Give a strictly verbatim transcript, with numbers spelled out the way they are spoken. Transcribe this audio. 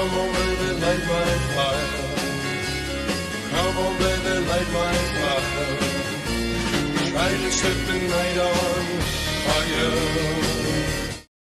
Come on, baby, light my fire. Come on, baby, light my fire. Try to set the night on fire.